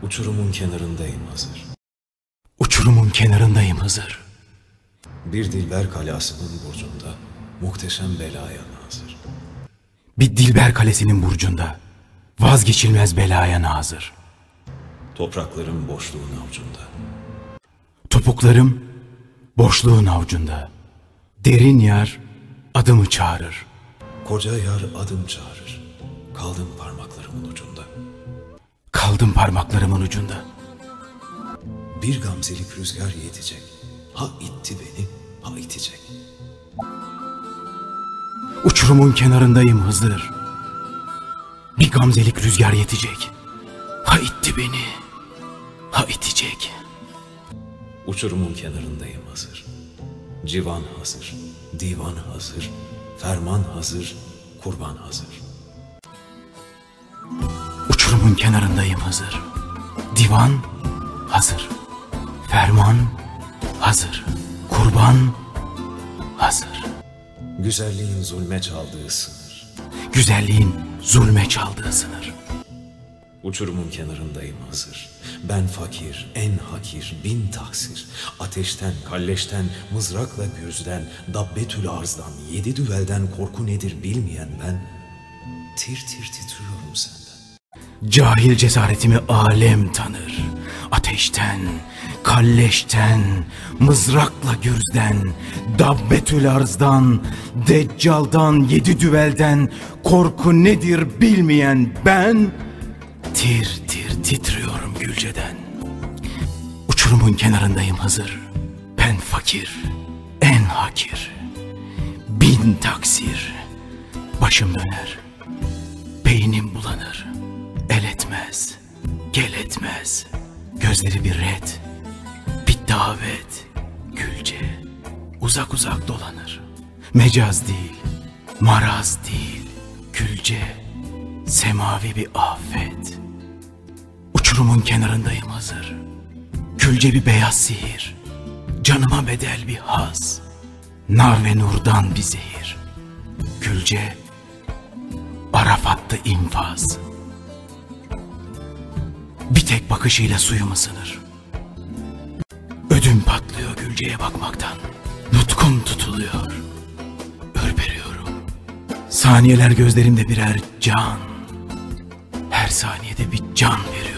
Uçurumun kenarındayım Hızır. Uçurumun kenarındayım Hızır. Bir Dilber kalasının burcunda muhteşem belaya nazır. Bir Dilber kalesinin burcunda vazgeçilmez belaya nazır. Topraklarım boşluğun avucunda. Topuklarım boşluğun avucunda. Derin yar adımı çağırır. Koca yar adım çağırır. Kaldım parmaklarımın ucunda. Kaldım parmaklarımın ucunda. Bir gamzelik rüzgar yetecek. Ha itti beni, ha itecek. Uçurumun kenarındayım Hızır. Bir gamzelik rüzgar yetecek. Ha itti beni, ha itecek. Uçurumun kenarındayım Hızır. Civan hazır, divan hazır, ferman hazır, kurban hazır. Uçurumun kenarındayım Hızır. Divan hazır. Ferman hazır. Kurban hazır. Güzelliğin zulme çaldığı sınır. Güzelliğin zulme çaldığı sınır. Uçurumun kenarındayım Hızır. Ben fakir, en hakir, bin taksir. Ateşten, kalleşten, mızrakla gürzden, dabbetül arzdan, yedi düvelden korku nedir bilmeyen ben, tir tir titriyorum senden. Cahil cesaretimi alem tanır. Ateşten, kalleşten, mızrakla gürzden, dabbetül arzdan, deccaldan, yedi düvelden korku nedir bilmeyen ben, tir tir titriyorum Gülce'den. Uçurumun kenarındayım Hızır. Ben fakir, en hakir. Bin taksir. Başım döner. Beynim bulanır. El etmez. Gel etmez. Gözleri bir red. Bir davet. Gülce. Uzak uzak dolanır. Mecaz değil. Maraz değil. Gülce. Semavi bir afet. Uçurumun kenarındayım Hızır. Gülce bir beyaz sihir. Canıma bedel bir haz. Nar ve nurdan bir zehir. Gülce Arafat'ta infaz. Bir tek bakışıyla suyumu ısınır. Ödüm patlıyor Gülce'ye bakmaktan. Nutkum tutuluyor. Ürperiyorum. Saniyeler gözlerimde birer can. Her saniyede bir can veriyor.